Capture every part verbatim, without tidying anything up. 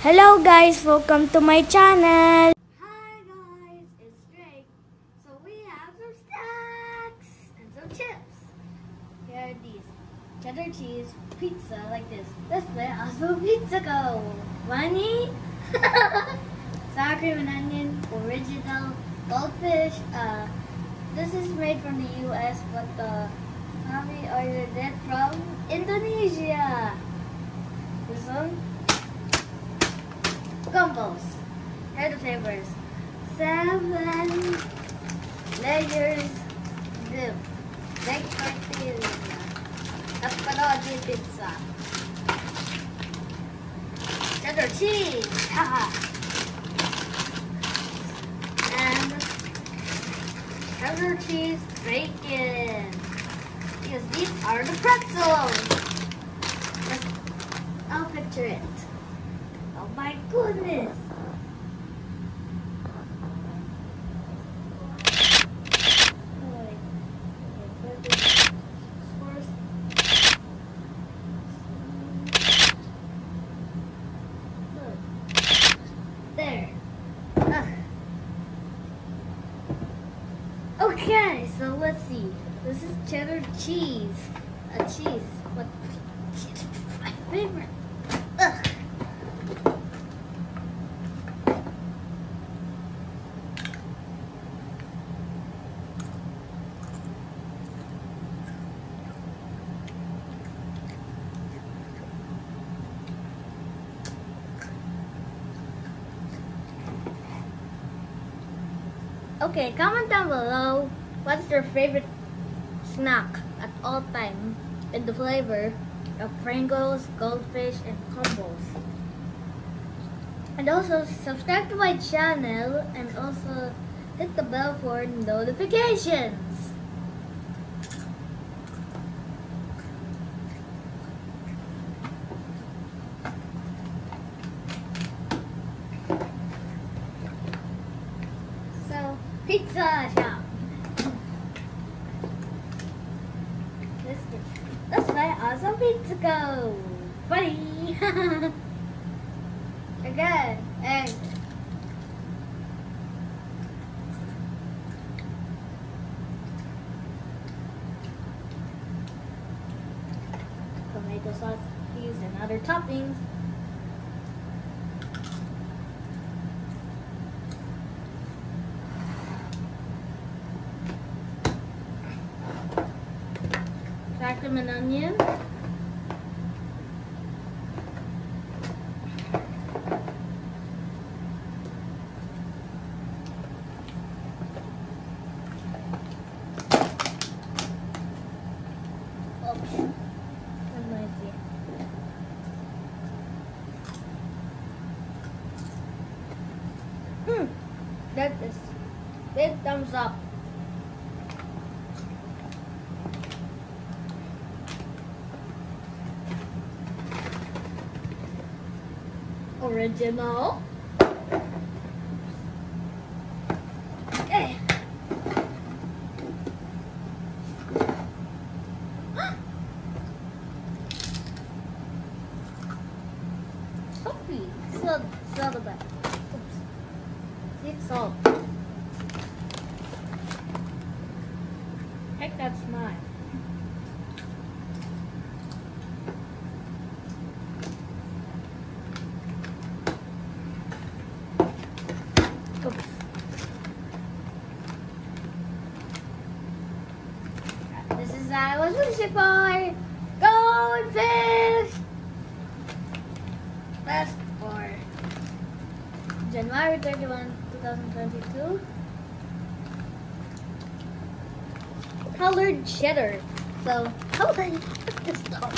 Hello guys, welcome to my channel. Hi guys, it's Drake. So we have some snacks and some chips. Here are these. Cheddar cheese pizza like this. Let's play also pizza go. Money? Sour cream and onion, original goldfish. Uh, this is made from the U S but the mommy ordered it from Indonesia. This one. Gumbos. Here are the flavors. Seven layers dip. Leg tortilla. Pepperoni pizza. Cheddar cheese. Haha. And cheddar cheese bacon. Because these are the pretzels. I'll picture it. Oh my goodness! There. Ah. Okay, so let's see. This is cheddar cheese. A cheese. What? Cheese. My favorite. Ugh. Okay, comment down below what's your favorite snack at all time in the flavor of Pringles, Goldfish, and combos. And also subscribe to my channel and also hit the bell for notifications. Pizza shop. Let's, let's play awesome pizza go. Funny. Okay. And tomato sauce, cheese, and other toppings. Sour cream and onion. Oops. That's noisy. Hmm. That is big thumbs up. Original. Okay. Coffee. Salt. Salt back. Oops. Sea salt. Heck, that's mine. Oops. This is I was wishing for goldfish. Best for January thirty-first, two thousand twenty-two. Colored cheddar. So how do I put this down?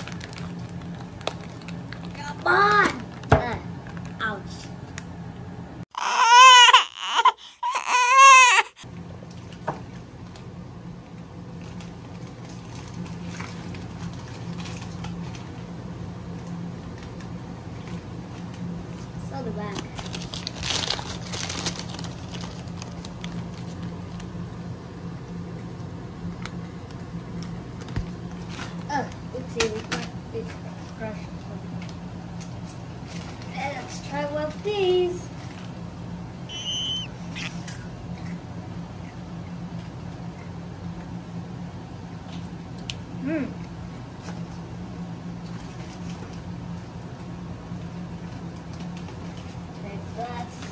Come on! Uh, ouch. The back. Oh, oopsie, it's crushed. Let's try one.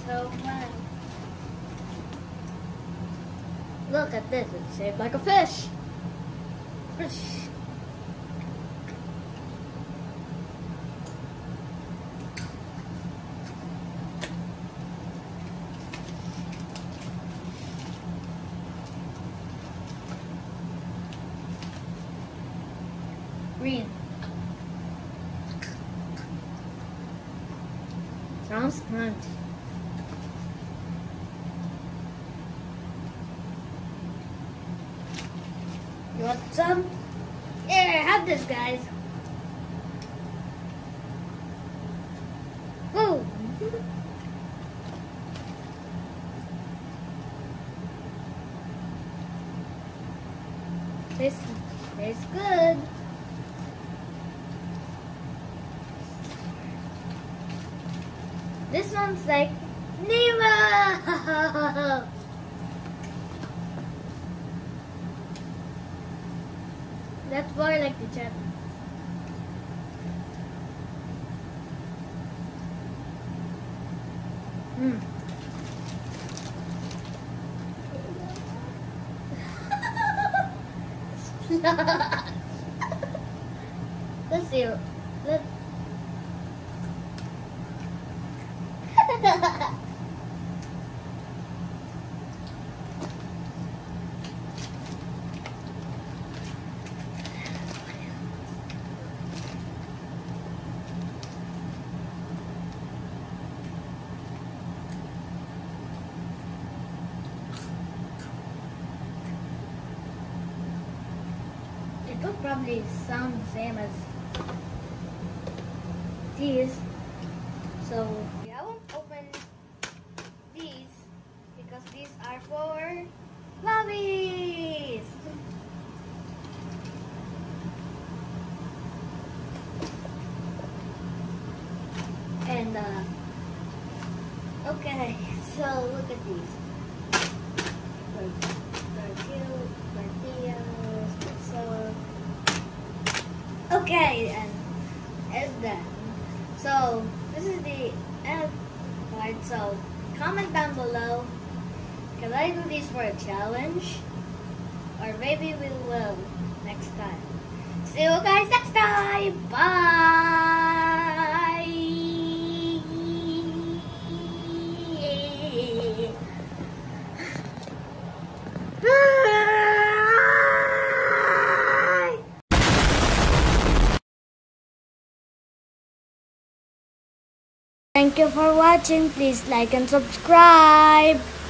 so fun. Look at this, it's shaped like a fish. Fish. Green. Sounds fun. You want some? Here, have this, guys. Woo! Tastes, tastes good. This one's like Nemo. That's more like the jet. Hmm. Let's see. Let's. It will probably sound the same as these. So yeah, I won't open these because these are for lobbies. And uh, okay, so look at these. They're, they're cute, tortillas, pizza. Okay, and it's done. So this is the end part. So comment down below. Can I do these for a challenge? Or maybe we will next time. See you guys next time. Bye. Thank you for watching. Please like and subscribe.